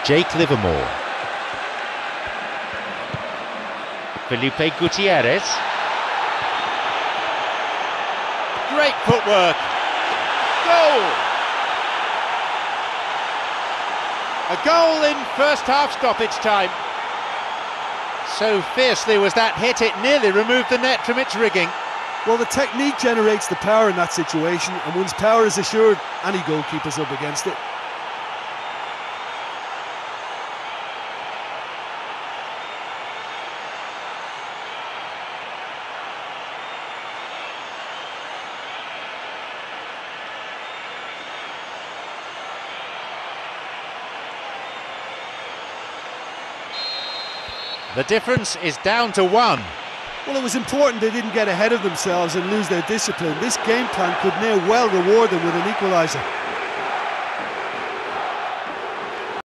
Jake Livermore. Felipe Gutierrez. Great footwork. Goal! A goal in first half stoppage time. So fiercely was that hit, it nearly removed the net from its rigging. Well, the technique generates the power in that situation, and once power is assured, any goalkeeper's up against it. The difference is down to 1. Well, it was important they didn't get ahead of themselves and lose their discipline. This game plan could now well reward them with an equaliser.